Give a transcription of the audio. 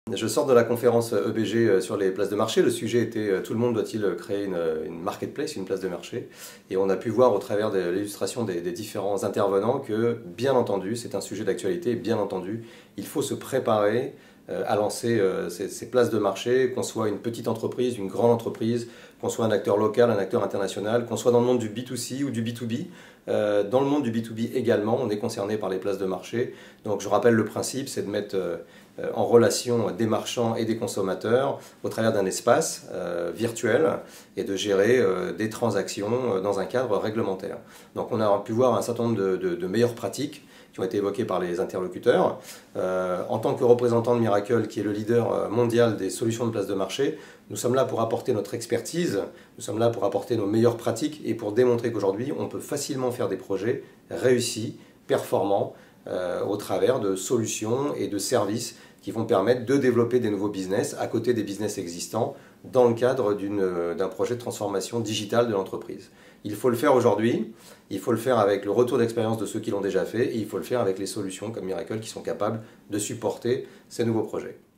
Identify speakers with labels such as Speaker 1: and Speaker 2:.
Speaker 1: Je sors de la conférence EBG sur les places de marché. Le sujet était tout le monde doit-il créer une marketplace, une place de marché. Et on a pu voir au travers de l'illustration des différents intervenants que, bien entendu, c'est un sujet d'actualité. Bien entendu, il faut se préparer à lancer ces places de marché, qu'on soit une petite entreprise, une grande entreprise, qu'on soit un acteur local, un acteur international, qu'on soit dans le monde du B2C ou du B2B. Dans le monde du B2B également, on est concerné par les places de marché. Donc je rappelle le principe, c'est de mettre en relation des marchands et des consommateurs au travers d'un espace virtuel et de gérer des transactions dans un cadre réglementaire. Donc on a pu voir un certain nombre de meilleures pratiques qui ont été évoquées par les interlocuteurs. En tant que représentant de Miracle, qui est le leader mondial des solutions de place de marché, nous sommes là pour apporter notre expertise, nous sommes là pour apporter nos meilleures pratiques et pour démontrer qu'aujourd'hui, on peut facilement faire des projets réussis, performants, au travers de solutions et de services qui vont permettre de développer des nouveaux business à côté des business existants dans le cadre d'un projet de transformation digitale de l'entreprise. Il faut le faire aujourd'hui, il faut le faire avec le retour d'expérience de ceux qui l'ont déjà fait et il faut le faire avec les solutions comme Miracle qui sont capables de supporter ces nouveaux projets.